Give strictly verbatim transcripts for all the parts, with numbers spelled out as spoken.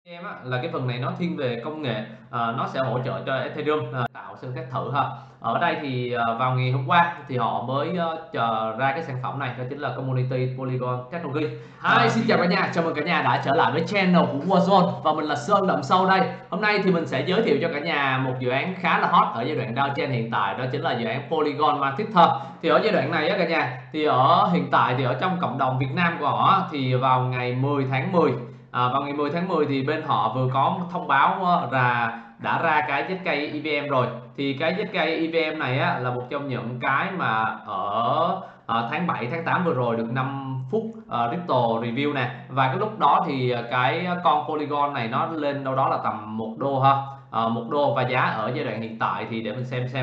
Em á, là cái phần này nó thiên về công nghệ, ờ, nó sẽ hỗ trợ cho Ethereum, ờ, tạo sơn thép thử ha. Ở đây thì, ờ, vào ngày hôm qua thì họ mới, ơ, chờ ra cái sản phẩm này, đó chính là Community Polygon Technology. Hi, À, xin chào cả nhà, chào mừng cả nhà đã trở lại với channel của Warzone và mình là Sơn Đậm Sâu đây. Hôm nay thì mình sẽ giới thiệu cho cả nhà một dự án khá là hot ở giai đoạn downtrend hiện tại, đó chính là dự án Polygon Matic ha. Thì ở giai đoạn này á cả nhà, thì ở hiện tại thì ở trong cộng đồng Việt Nam của họ thì vào ngày mười tháng mười, À, vào ngày mười tháng mười thì bên họ vừa có một thông báo là đã ra cái zét ca e vê em rồi. Thì cái zét ca e vê em này á, là một trong những cái mà ở à, tháng bảy tháng tám vừa rồi được năm phút uh, Ripple review nè, và cái lúc đó thì cái con Polygon này nó lên đâu đó là tầm một đô ha, à, một đô, và giá ở giai đoạn hiện tại thì để mình xem xem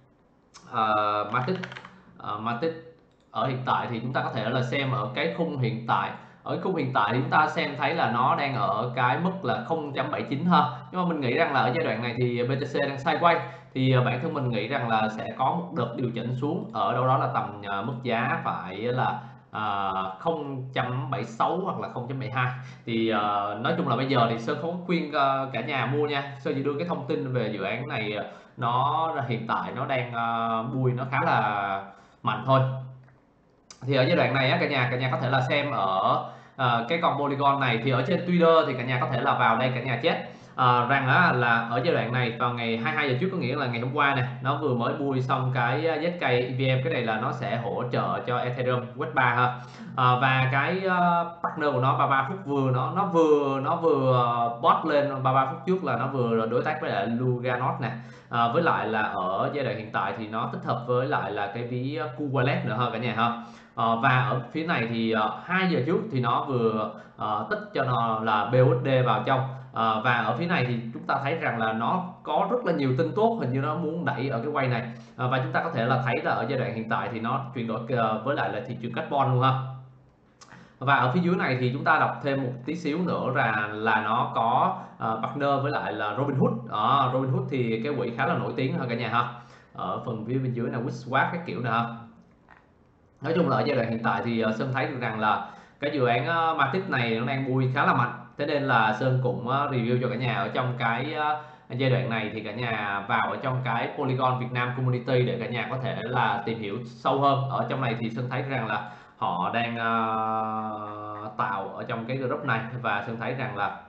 uh, Matic uh, Matic ở hiện tại thì chúng ta có thể là xem ở cái khung hiện tại. Ở khung hiện tại thì chúng ta xem thấy là nó đang ở cái mức là không chấm bảy chín ha, nhưng mà mình nghĩ rằng là ở giai đoạn này thì bê tê xê đang sideways, thì bản thân mình nghĩ rằng là sẽ có một đợt điều chỉnh xuống ở đâu đó là tầm mức giá phải là à, không chấm bảy sáu hoặc là không chấm bảy hai. Thì uh, nói chung là bây giờ thì Sơn không khuyên uh, cả nhà mua nha. Sơn chỉ đưa cái thông tin về dự án này, nó hiện tại nó đang uh, bui nó khá là mạnh thôi. Thì ở giai đoạn này á, cả nhà cả nhà có thể là xem ở uh, cái con Polygon này, thì ở trên Twitter thì cả nhà có thể là vào đây cả nhà chết uh, rằng á, là ở giai đoạn này vào ngày hai mươi hai giờ trước, có nghĩa là ngày hôm qua này, nó vừa mới bui xong cái zét ca e vê em. Cái này là nó sẽ hỗ trợ cho Ethereum Web ba ha. Uh, và cái uh, partner của nó ba mươi ba phút vừa nó nó vừa nó vừa bot lên ba mươi ba phút trước là nó vừa đối tác với lại Luganos nè. À, với lại là ở giai đoạn hiện tại thì nó tích hợp với lại là cái ví Q Wallet nữa ha cả nhà ha. À, và ở phía này thì uh, hai giờ trước thì nó vừa uh, tích cho nó là bê u ét đê vào trong. À, và ở phía này thì chúng ta thấy rằng là nó có rất là nhiều tin tốt, hình như nó muốn đẩy ở cái quay này. À, và chúng ta có thể là thấy là ở giai đoạn hiện tại thì nó chuyển đổi uh, với lại là thị trường carbon luôn ha. Và ở phía dưới này thì chúng ta đọc thêm một tí xíu nữa là là nó có uh, partner với lại là Robinhood. Đó, Robinhood thì cái quỹ khá là nổi tiếng ha cả nhà ha. Ở phần phía bên dưới là Witswap các kiểu nè ha. Nói chung là ở giai đoạn hiện tại thì uh, Sơn thấy được rằng là cái dự án uh, Matic này nó đang bui khá là mạnh, thế nên là Sơn cũng uh, review cho cả nhà ở trong cái uh, giai đoạn này thì cả nhà vào ở trong cái Polygon Việt Nam Community để cả nhà có thể là tìm hiểu sâu hơn. Ở trong này thì Sơn thấy rằng là họ đang uh, tạo ở trong cái group này, và Sơn thấy rằng là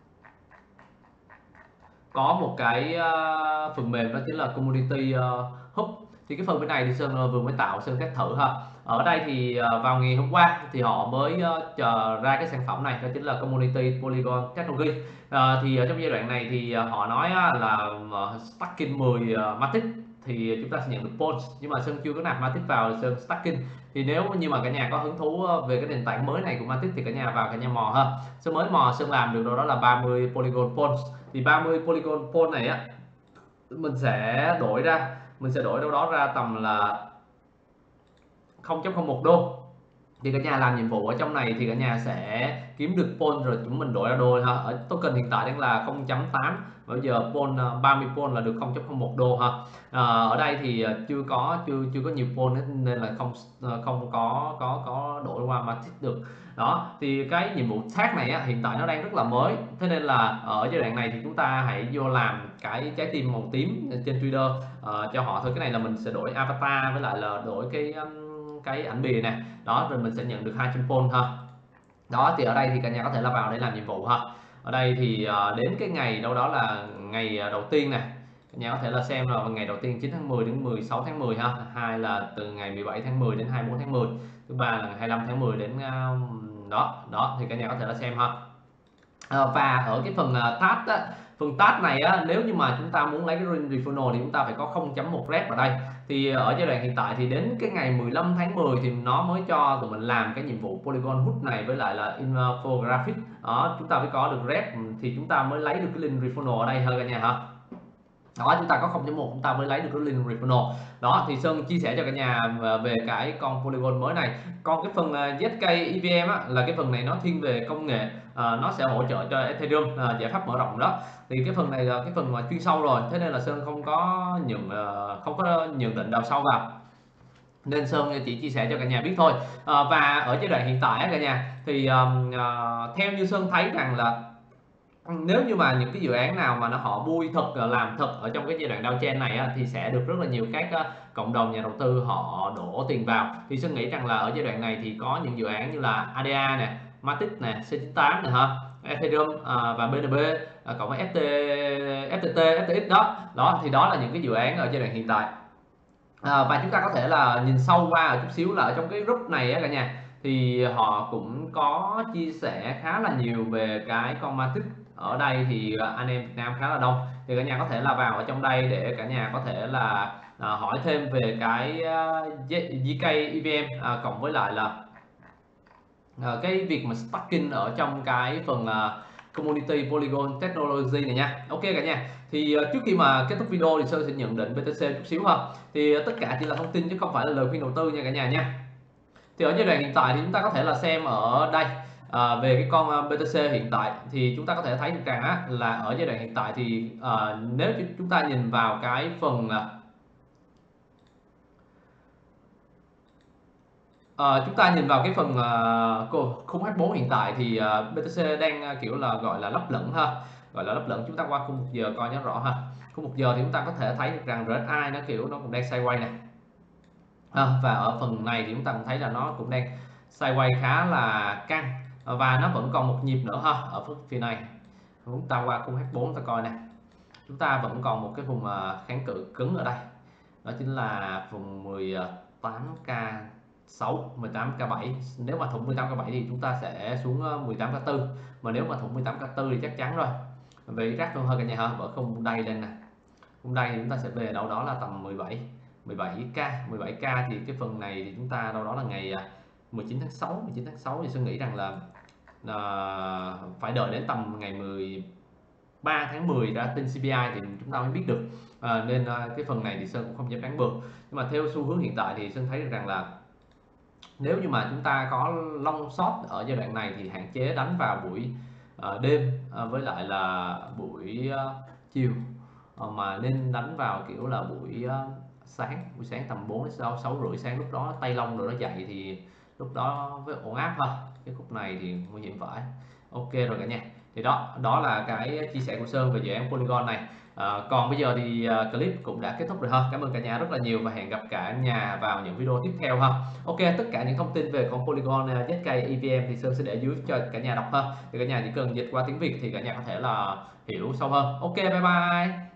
có một cái uh, phần mềm đó chính là Community uh, Hub. Thì cái phần bên này thì Sơn vừa mới tạo, Sơn test thử ha. Ở đây thì uh, vào ngày hôm qua thì họ mới uh, chờ ra cái sản phẩm này, đó chính là Community Polygon Technology. Uh, thì ở trong giai đoạn này thì uh, họ nói uh, là uh, stacking mười uh, Matic thì chúng ta sẽ nhận được points, nhưng mà Sơn chưa có nạp Matic vào Sơn stacking. Thì nếu như mà cả nhà có hứng thú về cái nền tảng mới này của Matic thì cả nhà vào cả nhà mò ha. Sơn mới mò, Sơn làm được đó là ba mươi Polygon points. Thì ba mươi Polygon point này á, mình sẽ đổi ra mình sẽ đổi đâu đó ra tầm là không chấm không một đô. Thì cả nhà làm nhiệm vụ ở trong này thì cả nhà sẽ kiếm được point rồi chúng mình đổi ra đô ha. Ở token hiện tại đang là không chấm tám, bây giờ point ba mươi point là được không chấm không một đô ha. À, ở đây thì chưa có chưa chưa có nhiều point nên là không không có có có đổi qua Matic được. Đó thì cái nhiệm vụ tag này á, hiện tại nó đang rất là mới, thế nên là ở giai đoạn này thì chúng ta hãy vô làm cái trái tim màu tím trên Twitter uh, cho họ thôi. Cái này là mình sẽ đổi avatar với lại là đổi cái um, cái ảnh bìa này đó, rồi mình sẽ nhận được hai trăm point ha. Đó thì ở đây thì cả nhà có thể là vào để làm nhiệm vụ ha. Ở đây thì uh, đến cái ngày đâu đó là ngày đầu tiên này, cả nhà có thể là xem là ngày đầu tiên chín tháng mười đến mười sáu tháng mười ha, hai là từ ngày mười bảy tháng mười đến hai mươi bốn tháng mười, thứ ba là ngày hai mươi lăm tháng mười đến uh, đó đó thì cả nhà có thể là xem ha. À, và ở cái phần uh, tab á, phần tab này á, nếu như mà chúng ta muốn lấy cái ring refunnel thì chúng ta phải có không chấm một rep ở đây. Thì ở giai đoạn hiện tại thì đến cái ngày mười lăm tháng mười thì nó mới cho tụi mình làm cái nhiệm vụ Polygon Hood này với lại là infographic. Đó, chúng ta phải có được rep thì chúng ta mới lấy được cái link refunnel ở đây hơn cả nhà ha. Đó, chúng ta có không chấm một chúng ta mới lấy được cái link refunnel. Đó thì Sơn chia sẻ cho cả nhà về cái con Polygon mới này. Còn cái phần zét ca e vê em á, là cái phần này nó thiên về công nghệ, à, nó sẽ hỗ trợ cho Ethereum à, giải pháp mở rộng đó. Thì cái phần này là cái phần mà chuyên sâu rồi, thế nên là Sơn không có nhận uh, không có nhận định đào sâu vào, nên Sơn chỉ chia sẻ cho cả nhà biết thôi. À, và ở giai đoạn hiện tại á cả nhà thì um, uh, theo như Sơn thấy rằng là Nếu như mà những cái dự án nào mà nó họ bui thật, ờ, làm thật ở trong cái giai đoạn downtrend này á, thì sẽ được rất là nhiều các, a, cộng đồng nhà đầu tư họ đổ tiền vào. Thì Sơn nghĩ rằng là ở giai đoạn này thì có những dự án như là a đê a nè, Matic nè, C chín tám nè ha, Ethereum, à, và bê en bê, à, cộng với ép tê ép tê tê, ép tê ích đó. Đó, thì đó là những cái dự án ở giai đoạn hiện tại. À, và chúng ta có thể là nhìn sâu qua ở chút xíu là ở trong cái group này á cả nhà, thì họ cũng có chia sẻ khá là nhiều về cái con Matic. Ở đây thì à, anh em Việt Nam khá là đông, thì cả nhà có thể là vào ở trong đây để cả nhà có thể là à, hỏi thêm về cái uh, giê ca e vê em, à, cộng với lại là à, cái việc mà stacking ở trong cái phần à, community Polygon Technology này nha. Ok cả nhà, thì à, trước khi mà kết thúc video thì Sơn sẽ nhận định bê tê xê chút xíu ha. Thì à, tất cả chỉ là thông tin chứ không phải là lời khuyên đầu tư nha cả nhà nha. Thì ở giai đoạn hiện tại thì chúng ta có thể là xem ở đây, à, về cái con à, bê tê xê hiện tại thì chúng ta có thể thấy được rằng á, là ở giai đoạn hiện tại thì à, nếu chúng ta nhìn vào cái phần à, Ờ, chúng ta nhìn vào cái phần uh, khung hát bốn hiện tại thì uh, bê tê xê đang uh, kiểu là gọi là lấp lửng ha, gọi là lấp lửng. Chúng ta qua khung một giờ coi nhớ rõ ha. Khung một giờ thì chúng ta có thể thấy được rằng rờ ét i nó kiểu nó cũng đang sideways này, à, và ở phần này thì chúng ta cũng thấy là nó cũng đang sideways khá là căng, và nó vẫn còn một nhịp nữa ha. Ở phía này chúng ta qua khung hát bốn chúng ta coi này, chúng ta vẫn còn một cái vùng uh, kháng cự cứng ở đây, đó chính là vùng mười tám k sáu, mười tám k bảy. Nếu mà thủng mười tám k bảy thì chúng ta sẽ xuống mười tám k tư, mà nếu mà thủng mười tám k tư thì chắc chắn rồi về rác luôn hơn cả nhà ha. Bởi không đây lên nè, hôm nay thì chúng ta sẽ về đâu đó là tầm mười bảy mười bảy k mười bảy k. Thì cái phần này thì chúng ta đâu đó là ngày mười chín tháng sáu mười chín tháng sáu thì tôi nghĩ rằng là à, phải đợi đến tầm ngày mười ba tháng mười ra tin xê pê i thì chúng ta mới biết được. À, nên à, cái phần này thì Sơn cũng không dám đánh bừa, nhưng mà theo xu hướng hiện tại thì Sơn thấy được rằng là nếu như mà chúng ta có long short ở giai đoạn này thì hạn chế đánh vào buổi uh, đêm, uh, với lại là buổi uh, chiều, uh, mà nên đánh vào kiểu là buổi uh, sáng buổi sáng tầm bốn đến sáu sáu rưỡi sáng, lúc đó tay long rồi nó dậy thì lúc đó với ổn áp ha. Cái khúc này thì nguy hiểm phải. Ok rồi cả nhà, thì đó đó là cái chia sẻ của Sơn về dự án Polygon này. À, còn bây giờ thì uh, clip cũng đã kết thúc rồi ha. Cảm ơn cả nhà rất là nhiều và hẹn gặp cả nhà vào những video tiếp theo ha. Ok, tất cả những thông tin về con Polygon uh, zét ca e vê em thì Sơn sẽ để dưới cho cả nhà đọc ha. Thì cả nhà chỉ cần dịch qua tiếng Việt thì cả nhà có thể là hiểu sâu hơn. Ok, bye bye.